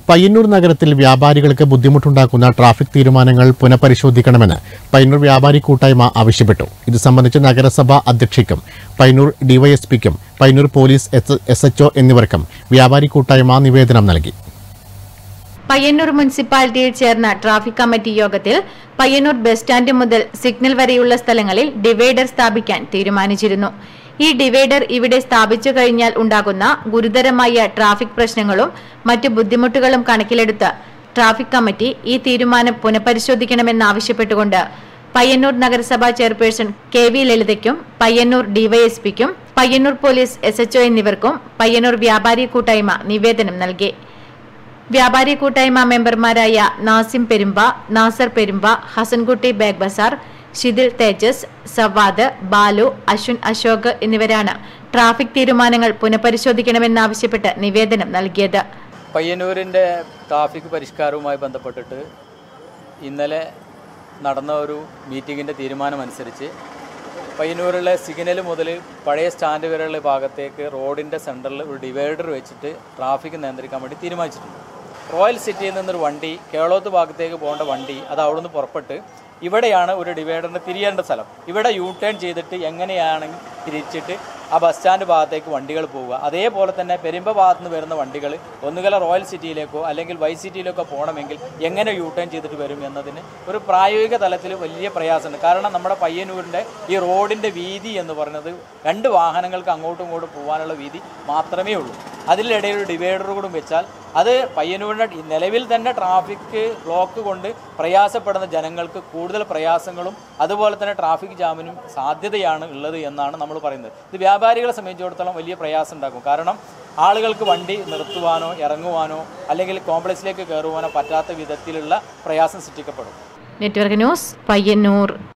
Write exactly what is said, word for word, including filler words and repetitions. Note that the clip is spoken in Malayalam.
പയ്യന്നൂർ നഗരത്തിൽ വ്യാപാരികൾക്ക് ബുദ്ധിമുട്ടുണ്ടാക്കുന്ന ട്രാഫിക് തീരുമാനങ്ങൾ പുനഃപരിശോധിക്കണമെന്ന് പയ്യന്നൂർ വ്യാപാരി കൂട്ടായ്മ ആവശ്യപ്പെട്ടു. ഇത് സംബന്ധിച്ച് നഗരസഭാ അധ്യക്ഷയ്ക്കും പയ്യന്നൂർ ഡിവൈഎസ്പിക്കും Payyanur police S H O എന്നിവർക്കും വ്യാപാരി കൂട്ടായ്മ നിവേദനം നൽകി. പയ്യന്നൂർ മുനിസിപ്പാലിറ്റിയിൽ ചേർന്ന ട്രാഫിക് കമ്മിറ്റി യോഗത്തിൽ പയ്യന്നൂർ ബസ് സ്റ്റാൻഡ് മുതൽ സിഗ്നൽ വരെയുള്ള സ്ഥലങ്ങളിൽ ഡിവൈഡർ സ്ഥാപിക്കാൻ തീരുമാനിച്ചിരുന്നു. ഈ ഡിവൈഡർ ഇവിടെ സ്ഥാപിച്ചു കഴിഞ്ഞാൽ ഉണ്ടാകുന്ന ഗുരുതരമായ ട്രാഫിക് പ്രശ്നങ്ങളും മറ്റു ബുദ്ധിമുട്ടുകളും കണക്കിലെടുത്ത് ട്രാഫിക് കമ്മിറ്റി ഈ തീരുമാനം പുനഃപരിശോധിക്കണമെന്നാവശ്യപ്പെട്ടുകൊണ്ട് പയ്യന്നൂർ നഗരസഭാ ചെയർപേഴ്സൺ കെ വി ലളിതയ്ക്കും പയ്യന്നൂർ ഡിവൈഎസ്പിക്കും Payyanur police S H O എന്നിവർക്കും പയ്യന്നൂർ വ്യാപാരി കൂട്ടായ്മ നിവേദനം നൽകി. വ്യാപാരി കൂട്ടായ്മ മെമ്പർമാരായ നാസിം പെരുമ്പ, നാസർ പെരുമ്പ, ഹസൻകുട്ടി ബേഗ് ബസാർ, ഷിദിൽ തേജസ്, സവാദ്, ബാലു, അശ്വിൻ അശോക് എന്നിവരാണ് ട്രാഫിക് തീരുമാനങ്ങൾ പുനഃപരിശോധിക്കണമെന്നാവശ്യപ്പെട്ട് നിവേദനം നൽകിയത്. പയ്യന്നൂരിൻ്റെ ട്രാഫിക് പരിഷ്കാരവുമായി ബന്ധപ്പെട്ടിട്ട് ഇന്നലെ നടന്ന ഒരു മീറ്റിങ്ങിൻ്റെ തീരുമാനമനുസരിച്ച് പയ്യന്നൂരിലെ സിഗ്നൽ മുതൽ പഴയ സ്റ്റാൻഡ് വരെയുള്ള ഭാഗത്തേക്ക് റോഡിൻ്റെ സെൻറ്ററിൽ ഒരു ഡിവൈഡർ വെച്ചിട്ട് ട്രാഫിക് നിയന്ത്രിക്കാൻ വേണ്ടി തീരുമാനിച്ചിട്ടുണ്ട്. റോയൽ സിറ്റിയിൽ നിന്നൊരു വണ്ടി കേളോത്ത് ഭാഗത്തേക്ക് പോകേണ്ട വണ്ടി അത് അവിടെ നിന്ന് പുറപ്പെട്ട് ഇവിടെയാണ് ഒരു ഡിവൈഡറിന് തിരിയേണ്ട സ്ഥലം. ഇവിടെ യൂ ടേൺ ചെയ്തിട്ട് എങ്ങനെയാണെങ്കിൽ തിരിച്ചിട്ട് ആ ബസ് സ്റ്റാൻഡ് ഭാഗത്തേക്ക് വണ്ടികൾ പോവുക. അതേപോലെ തന്നെ പെരുമ്പ ഭാഗത്ത് നിന്ന് വരുന്ന വണ്ടികൾ ഒന്നുകിൽ റോയൽ സിറ്റിയിലേക്കോ അല്ലെങ്കിൽ വൈ സിറ്റിയിലേക്കോ പോകണമെങ്കിൽ എങ്ങനെ യൂ ടേൺ ചെയ്തിട്ട് വരും എന്നതിന് ഒരു പ്രായോഗിക തലത്തിൽ വലിയ പ്രയാസമുണ്ട്. കാരണം നമ്മുടെ പയ്യന്നൂരിൻ്റെ ഈ റോഡിൻ്റെ വീതി എന്ന് പറയുന്നത് രണ്ട് വാഹനങ്ങൾക്ക് അങ്ങോട്ടും ഇങ്ങോട്ടും പോകാനുള്ള വീതി മാത്രമേ ഉള്ളൂ. അതിലിടയിൽ ഒരു ഡിവൈഡർ കൂടെ വെച്ചാൽ അത് പയ്യന്നൂരിൻ്റെ നിലവിൽ തന്നെ ട്രാഫിക് ബ്ലോക്ക് കൊണ്ട് പ്രയാസപ്പെടുന്ന ജനങ്ങൾക്ക് കൂടുതൽ പ്രയാസങ്ങളും അതുപോലെ തന്നെ ട്രാഫിക് ജാമിനും സാധ്യതയാണ് ഉള്ളത് എന്നാണ് നമ്മൾ പറയുന്നത്. ഇത് വ്യാപാരികളെ സംബന്ധിച്ചിടത്തോളം വലിയ പ്രയാസം ഉണ്ടാക്കും. കാരണം ആളുകൾക്ക് വണ്ടി നിർത്തുവാനോ ഇറങ്ങുവാനോ അല്ലെങ്കിൽ കോംപ്ലക്സിലേക്ക് കയറുവാനോ പറ്റാത്ത വിധത്തിലുള്ള പ്രയാസം സൃഷ്ടിക്കപ്പെടും. Network news, Payyanur.